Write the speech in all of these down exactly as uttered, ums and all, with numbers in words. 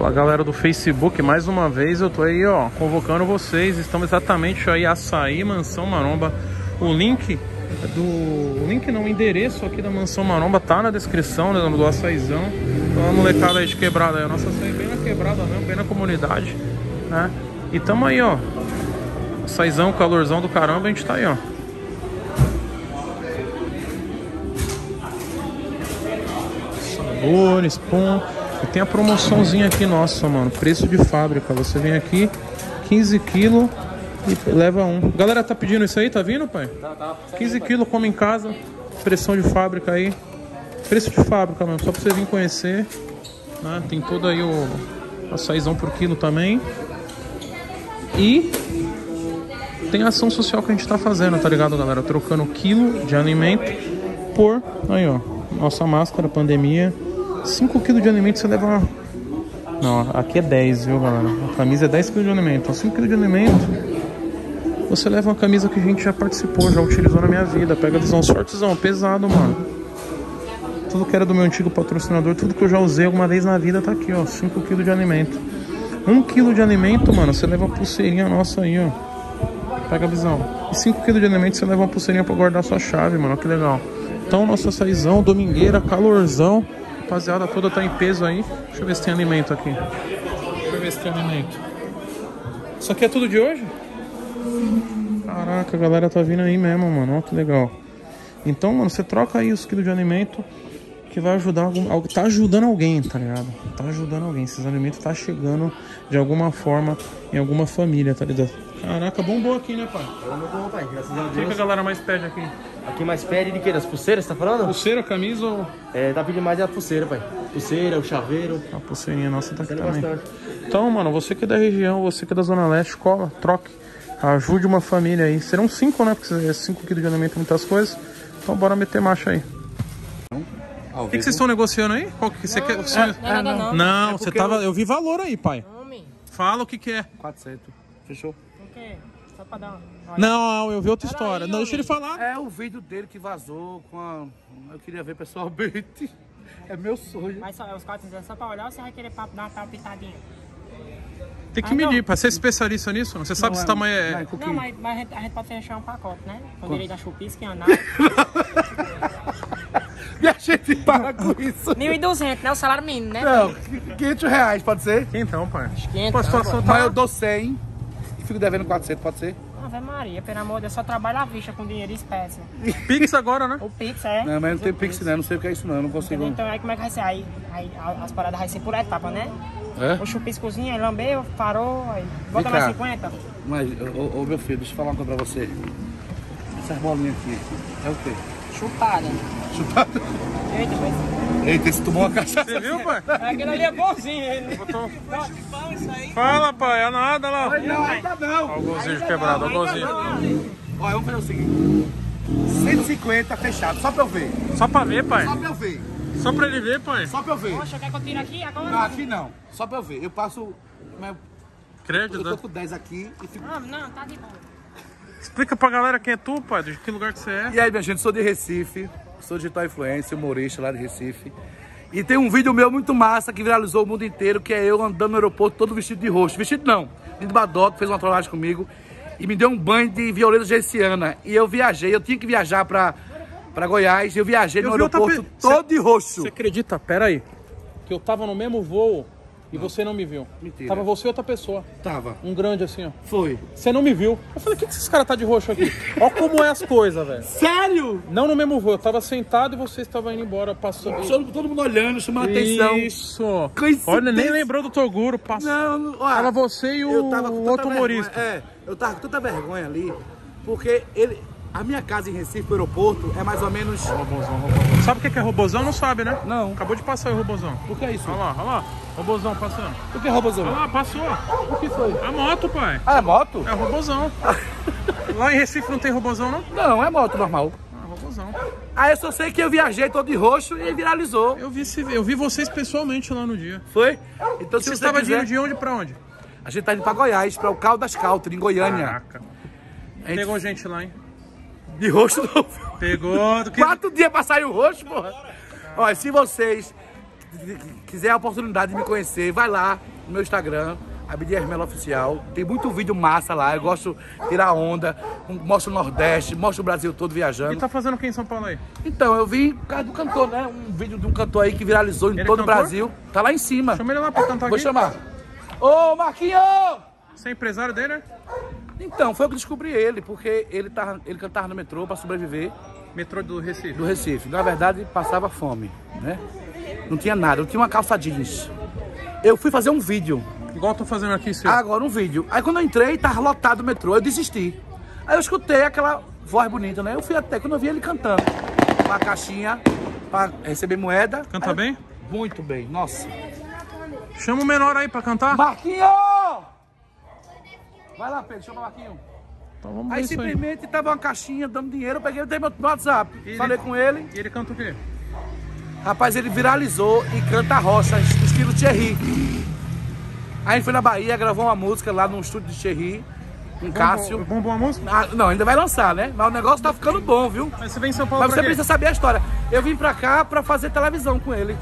Fala galera do Facebook, mais uma vez eu tô aí ó, convocando vocês. Estamos exatamente aí, Açaí, Mansão Maromba. O link do... O link não, o endereço aqui da Mansão Maromba tá na descrição, né, do Açaizão. Então a molecada aí de quebrada aí, a nossa açaí bem na quebrada mesmo, bem na comunidade, né? E tamo aí ó, açaizão, calorzão do caramba, a gente tá aí ó. Sabores, pum. E tem a promoçãozinha aqui, nossa, mano, preço de fábrica. Você vem aqui, quinze quilos e leva um. Galera, tá pedindo isso aí, tá vindo, pai? Tá, tá. quinze quilos, come em casa, pressão de fábrica aí. Preço de fábrica, mano, só pra você vir conhecer, né? Tem todo aí o açaizão por quilo também. E tem a ação social que a gente tá fazendo, tá ligado, galera? Trocando quilo de alimento por, aí ó, nossa máscara, pandemia. cinco quilos de alimento você leva uma... Não, aqui é dez, viu, galera? A camisa é dez quilos de alimento. Então cinco quilos de alimento você leva uma camisa que a gente já participou, já utilizou na minha vida. Pega a visão, sortezão, pesado, mano. Tudo que era do meu antigo patrocinador, tudo que eu já usei alguma vez na vida tá aqui, ó. cinco quilos de alimento. um quilo de alimento, mano, você leva uma pulseirinha nossa aí, ó. Pega a visão. E cinco quilos de alimento você leva uma pulseirinha pra guardar sua chave, mano. Ó, que legal. Então, nosso açaizão, domingueira, calorzão. Rapaziada toda tá em peso aí. Deixa eu ver se tem alimento aqui. Deixa eu ver se tem alimento. Isso aqui é tudo de hoje? Caraca, a galera tá vindo aí mesmo, mano. Ó, que legal. Então, mano, você troca aí os quilos de alimento que vai ajudar algum, tá ajudando alguém, tá ligado? Tá ajudando alguém. Esses alimentos tá chegando de alguma forma em alguma família, tá ligado? Caraca, bombou aqui, né, pai? Bombou, pai. Graças a Deus. O que, que a galera mais pede aqui? Aqui mais pede de quê? Das pulseiras, você tá falando? Pulseira, camisa ou... É, tá pedindo mais a pulseira, pai. Pulseira, o chaveiro. A pulseirinha nossa tá aqui também. Bastante. Então, mano, você que é da região, você que é da Zona Leste, cola, troque. Ajude uma família aí. Serão cinco, né? Porque cinco quilos de alimento, muitas coisas. Então bora meter marcha aí. O que, que vocês estão negociando aí? Qual que você não, quer? Não, você... não, não, não, não. Não, é você tava. Eu... eu vi valor aí, pai. Homem. Fala o que que é. quatrocentos. Fechou? O quê? Só pra dar uma... Não, eu vi outra Pera história. aí, não, deixa ele falar. É o vídeo dele que vazou com a... Eu queria ver pessoalmente. É meu sonho. Mas só, os quatrocentos é só pra olhar ou você vai querer pra dar uma tal pitadinha? Tem que Ah, medir, não. pra ser especialista nisso. Você sabe Não, se é- tamanho é. não, é Não, mas, mas a, gente, a gente pode fechar um pacote, né? Com Quanto? direito a chupisco e anal. E a gente para com isso. mil e duzentos, né? O salário mínimo, né? Não, quinhentos reais, pode ser? Então, pai. quinhentos, Pô, a situação Mas tá. eu dou cem e fico devendo quatrocentos, pode ser? Ave Maria, pelo amor de Deus, só trabalho à vista com dinheiro em espécie. Pix agora, né? O Pix é. Não, mas não tem Pix não, não sei o que é isso não, eu não consigo. Então aí como é que vai ser? Aí, aí as paradas vai ser por etapa, né? É? O chupiscozinho, aí lambeu, parou, aí bota Vem mais cá. cinquenta. Mas, ô, ô meu filho, deixa eu falar uma coisa pra você. Essas bolinhas aqui, é o quê? Chupada. Chupada? Eita, mas... Eita, esse tomou uma cachaça. Você viu, pai? Aquele ali é bonzinho, ele. Botou... Fala, pai. É nada lá. Não, ainda não. Olha o golzinho de quebrado, olha o golzinho. Olha, vamos fazer o seguinte. cento e cinquenta fechado, só pra eu ver. Só pra ver, pai. Só pra eu ver. Só pra ele ver, pai. Só pra eu ver. Poxa, quer que eu tire aqui agora? Não, aqui não. Só pra eu ver. Eu passo... mas Crédito, Eu né? tô com dez aqui e fico... Não, não, tá de boa. Explica pra galera quem é tu, pai. De que lugar que você é. E aí, minha gente, sou de Recife. Sou digital influencer, humorista lá de Recife. E tem um vídeo meu muito massa que viralizou o mundo inteiro, que é eu andando no aeroporto todo vestido de roxo. Vestido não. De badoque, fez uma trollagem comigo. E me deu um banho de violeta genciana. E eu viajei, eu tinha que viajar pra, pra Goiás. Eu viajei Eu no vi outra aeroporto pe- todo de roxo. Você acredita? Pera aí. Que eu tava no mesmo voo e você não me viu. Mentira. Tava você e outra pessoa. Tava. Um grande assim, ó. Foi. Você não me viu. Eu falei, o que, que esses caras tá de roxo aqui? Olha como é as coisas, velho. Sério? Não no mesmo voo. Eu tava sentado e você estava indo embora. Passou. Todo, todo mundo olhando, chamando atenção. Isso. Coincidência. Olha, nem lembrou do Toguro. Passou. Não, não, olha, Tava você e o eu tava com tanta outro vergonha, humorista. É, eu tava com tanta vergonha ali, porque ele, a minha casa em Recife, o aeroporto, é mais ou menos... Robozão, robozão. Sabe o que é robozão? Não sabe, né? Não. Acabou de passar aí o robozão. O que é isso? Olha lá, olha lá. Robozão passando. O que é robôzão? Olha lá, passou. O que foi? É moto, pai. Ah, é moto? É robozão. Lá em Recife não tem robozão, não? Não, é moto normal. Ah, robozão. Aí eu só sei que eu viajei todo de roxo e viralizou. Eu vi, esse- eu vi vocês pessoalmente lá no dia. Foi? Então E se você você estava quiser... indo de onde pra onde? A gente tá indo pra Goiás, pra o Caldas Country, em Goiânia. Caraca. A gente- Pegou gente lá, hein? De roxo não. Pegou. Do que... Quatro dias pra sair o roxo, porra. Olha, se vocês quiserem a oportunidade de me conhecer, vai lá. no meu Instagram, Abdias Melo Oficial. Tem muito vídeo massa lá, eu gosto de tirar onda, mostro o Nordeste, mostro o Brasil todo viajando. E tá fazendo o que em São Paulo aí? Então, eu vi por causa do cantor, né? Um vídeo de um cantor aí que viralizou em Ele é todo o cantor? Brasil. Tá lá em cima. Chama ele lá pra cantar Vou aqui. chamar. Ô, Marquinhos! Você é empresário dele, né? Então, foi eu que descobri ele, porque ele, tava, ele cantava no metrô pra sobreviver Metrô do Recife. do Recife. Na verdade, passava fome, né? Não tinha nada, não tinha uma calça jeans. Eu fui fazer um vídeo. Igual eu tô fazendo aqui, seu. Agora um vídeo. Aí quando eu entrei, tava lotado o metrô, eu desisti. Aí eu escutei aquela voz bonita, né? Eu fui até, quando eu vi ele cantando, uma caixinha pra receber moeda. Canta Aí, bem? Muito bem, nossa. Chama o menor aí pra cantar. Marquinho! Vai lá, Pedro, chama o Marquinho. Então vamos ver Aí isso aí. simplesmente tava uma caixinha dando dinheiro, eu peguei, eu dei meu WhatsApp, E falei ele- com ele. E ele canta o quê? Rapaz, ele viralizou e canta rocha, estilo Thierry. Aí a gente foi na Bahia, gravou uma música lá no estúdio de Thierry, com Cássio. Bombou, bombou a música? Ah, não, ainda vai lançar, né? Mas o negócio tá ficando bom, viu? Mas você vem em São Paulo Mas pra você quê? precisa saber a história. Eu vim pra cá pra fazer televisão com ele.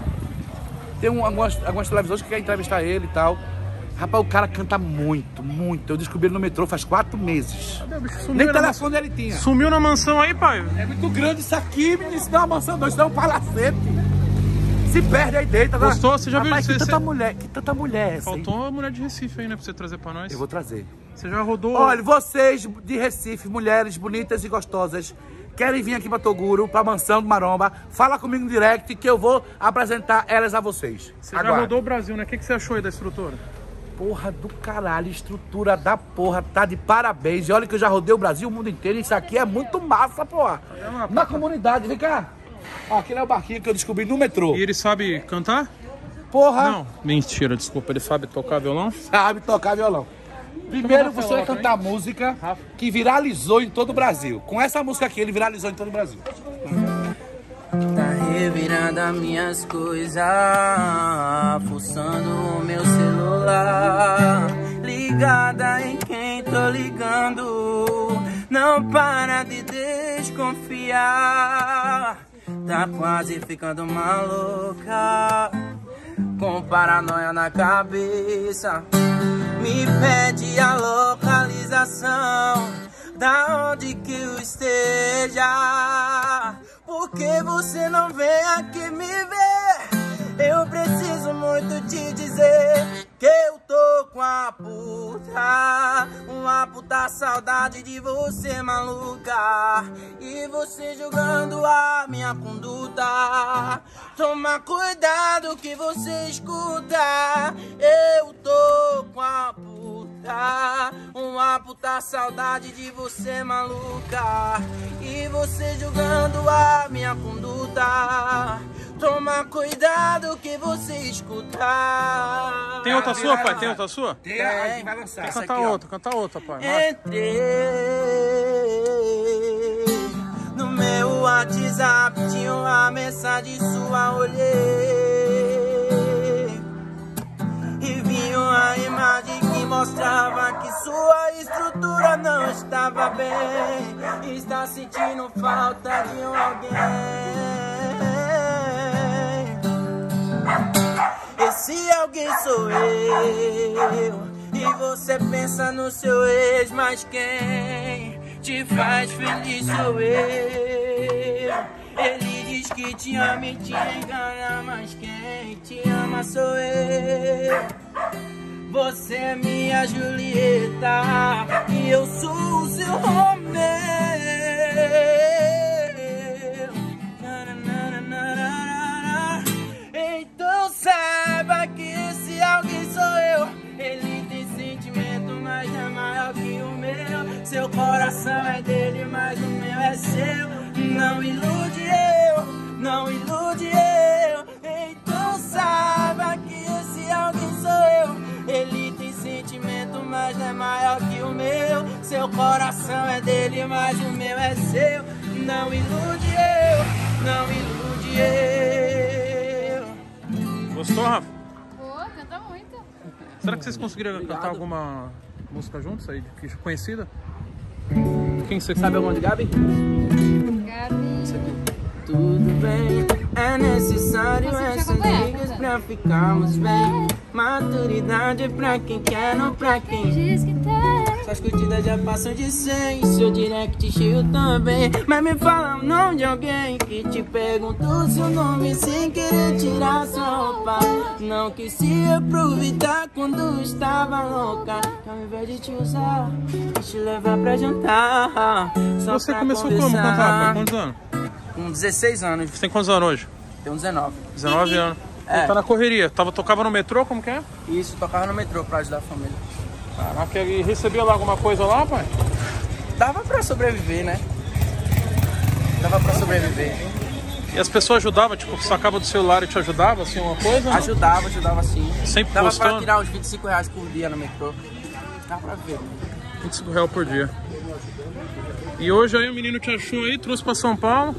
Tem um, algumas, algumas televisões que querem entrevistar ele e tal. Rapaz, o cara canta muito, muito. Eu descobri ele no metrô faz quatro meses. Cadê o bicho? Sumiu Nem na telefone ele tinha. mansão. Sumiu na mansão aí, pai. É muito grande isso aqui, menino. Isso não é uma mansão, não. Isso não é um palacete. Se perde aí dentro. Agora, Gostou? Você já viu? rapaz, Você- que tanta você- mulher, que tanta mulher é essa, hein? Faltou a mulher de Recife aí, né? Pra você trazer pra nós. Eu vou trazer. Você já rodou... Olha, vocês de Recife, mulheres bonitas e gostosas, querem vir aqui pra Toguro, pra Mansão do Maromba, fala comigo no direct que eu vou apresentar elas a vocês. Você já Aguarde. rodou o Brasil, né? O que, que você achou aí da estrutura? Porra do caralho, estrutura da porra, tá de parabéns. E olha que eu já rodei o Brasil, o mundo inteiro, isso aqui é muito massa, porra. lá, Na comunidade, vem cá. Ó, aquele é o barquinho que eu descobri no metrô. E ele sabe cantar? Porra, Não. Mentira, desculpa. Ele sabe tocar violão? sabe tocar violão. Primeiro Chama o você vai Rafael cantar a música que viralizou em todo o Brasil. Com essa música aqui, ele viralizou em todo o Brasil. Tá revirando as minhas coisas, fuçando o meu celular, ligada em quem tô ligando, não para de desconfiar. Tá quase ficando maluca, com paranoia na cabeça. Me pede a localização da onde que eu esteja. Por que você não vem aqui me ver? Eu preciso muito te dizer que eu tô com a puta, uma puta saudade de você, maluca. E você julgando a minha conduta. Toma cuidado que você escuta. Eu tô com a puta, uma puta saudade de você, maluca. E você julgando a minha conduta. Toma cuidado que você escutar. Tem outra sua, pai? Tem outra sua? Tem, a gente vai lançar essa Canta aqui, ó. outra, canta outra, pai. Vai. Entrei no meu WhatsApp, tinha uma mensagem sua, olhei e vi uma imagem que mostrava que sua estrutura não estava bem. Está sentindo falta de um alguém. Esse alguém sou eu. E você pensa no seu ex, mas quem te faz feliz sou eu. Ele diz que te ama e te engana, mas quem te ama sou eu. Você é minha Julieta e eu sou o seu Romeu. Então saiba que esse alguém sou eu. Ele tem sentimento, mas é maior que o meu. Seu coração é dele, mas o meu é seu. Não ilude eu, não ilude eu. Então saiba que esse alguém sou eu. Ele tem sentimento, mas é maior que o meu. Seu coração é dele, mas o meu é seu. Não ilude eu, não ilude eu. Gostou, Rafa? Pô, canta muito. Será que vocês conseguiram cantar alguma música juntos aí, que conhecida? Quem você Sabe alguma de Gabi? Gabi. Tudo bem, é necessário Você essas acompanhar, brigas tá? pra ficarmos bem. Mas maturidade pra quem quer, não pra quem Diz que tem. Suas curtidas já passam de cem, seu direct cheio também. Mas me fala o nome de alguém que te perguntou seu nome sem querer tirar sua roupa. Não quis se aproveitar quando estava louca. Que ao invés de te usar, quis te levar pra jantar. Só Você pra começou conversar. como, Rafa? Quantos anos? Com dezesseis anos, Você tem quantos anos hoje? tenho dezenove. dezenove anos. É. Tá na correria. Tava, tocava no metrô, como que é? Isso, tocava no metrô pra ajudar a família. Caraca, e recebia lá alguma coisa lá, pai? Dava pra sobreviver, né? Dava pra sobreviver. E as pessoas ajudavam, tipo, sacava do celular e te ajudava, assim, uma coisa? Não? Ajudava, ajudava sim. Sempre Dava postando? pra tirar uns vinte e cinco reais por dia no metrô. Dá pra ver. vinte e cinco reais por dia. E hoje aí o menino te achou aí, trouxe pra São Paulo.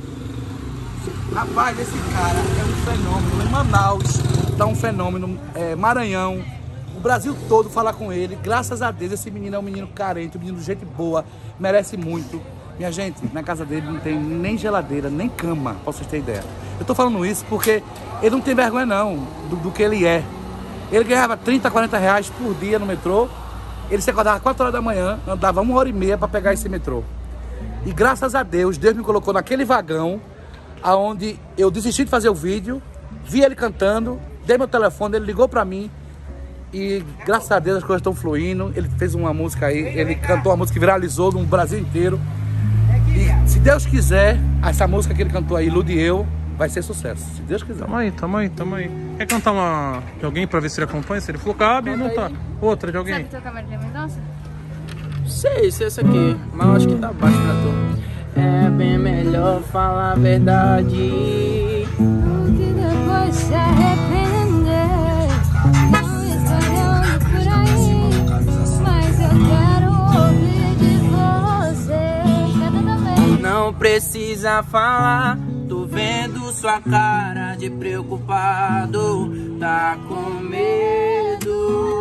Rapaz, esse cara é um fenômeno. Em Manaus tá um fenômeno. É, Maranhão, o Brasil todo fala com ele. Graças a Deus, esse menino é um menino carente, um menino de gente boa, merece muito. Minha gente, na casa dele não tem nem geladeira, nem cama, pra vocês terem ideia. Eu tô falando isso porque ele não tem vergonha não do, do que ele é. Ele ganhava trinta, quarenta reais por dia no metrô. Ele se acordava quatro horas da manhã, andava uma hora e meia para pegar esse metrô. E graças a Deus, Deus me colocou naquele vagão aonde eu desisti de fazer o vídeo, vi ele cantando, dei meu telefone, ele ligou para mim e graças a Deus as coisas estão fluindo. Ele fez uma música aí, ele cantou uma música que viralizou no Brasil inteiro. E se Deus quiser, essa música que ele cantou aí, Ilude Eu, vai ser sucesso, se Deus quiser. Tamo aí, tamo aí, tamo aí. Quer cantar uma de alguém pra ver se ele acompanha? Se ele falou, cabe, não tá. Outra de alguém. Sabe tocar Marília Mendonça? Sei, sei essa aqui, mas eu acho que tá baixo pra tu. É bem melhor falar a verdade. Que depois se arrepender. Não estou olhando por aí, mas eu quero ouvir de você. Canta também. Não precisa falar, tô vendo sua cara de preocupado. Tá com medo,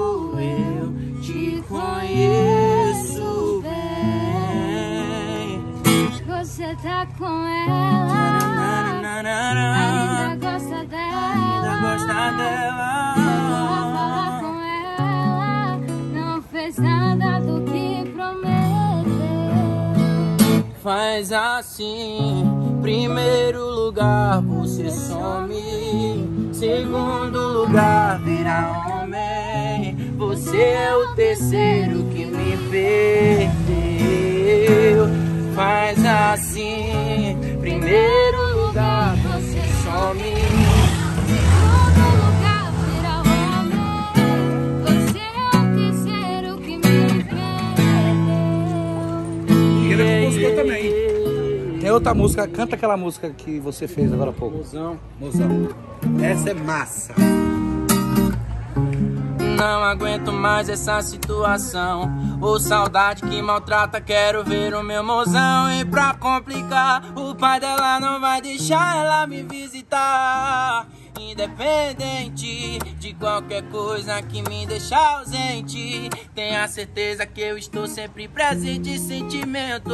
eu te conheço bem. Você tá com ela, ainda gosta dela, Ainda gosta dela. vai falar com ela, não fez nada do que prometeu. Faz assim, primeiro lugar você some, segundo lugar vira homem, você é o terceiro que me perdeu. Faz assim, primeiro lugar você some, Segundo lugar vira homem, você é o terceiro que me perdeu. E ele é compositor também. Tem outra música, canta aquela música que você fez agora há pouco. Mozão. Mozão. Essa é massa. Não aguento mais essa situação. Ô saudade que maltrata, quero ver o meu mozão. E pra complicar, o pai dela não vai deixar ela me visitar. Independente de qualquer coisa que me deixa ausente, tenha certeza que eu estou sempre presente em sentimento.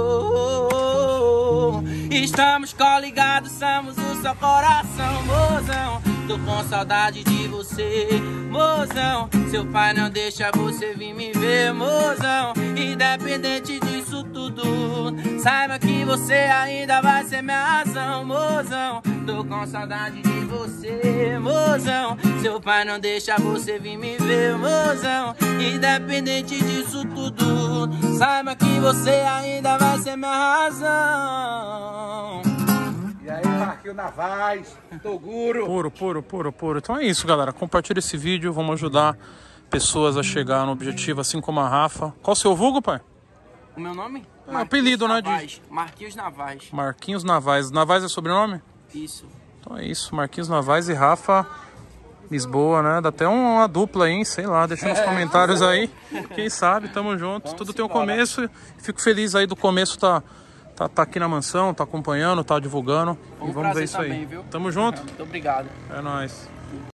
Estamos coligados, somos o seu coração, mozão. Tô com saudade de você, mozão. Seu pai não deixa você vir me ver, mozão. Independente disso tudo, saiba que você ainda vai ser minha razão, mozão. Tô com saudade de você, mozão. Seu pai não deixa você vir me ver, mozão. Independente disso tudo, saiba que você ainda vai ser minha razão. E aí, Marquinhos Navaz, Toguro. Puro, puro, puro, puro. Então é isso, galera. Compartilha esse vídeo, vamos ajudar pessoas a chegar no objetivo, assim como a Rafa. Qual o seu vulgo, pai? O meu nome? É, apelido, né, de- Navaz. Marquinhos Navaz. Marquinhos Navaz. Navaz é sobrenome? Isso. Então é isso, Marquinhos Navaz e Rafa Lisboa, né? Dá até uma dupla aí, sei lá, deixa nos comentários aí. Quem sabe, tamo junto. Tudo tem um começo. Fico feliz aí do começo, tá, tá, tá aqui na mansão, tá acompanhando, tá divulgando. Foi um E vamos ver prazer isso aí. também, viu? Tamo junto. Muito obrigado. É nóis.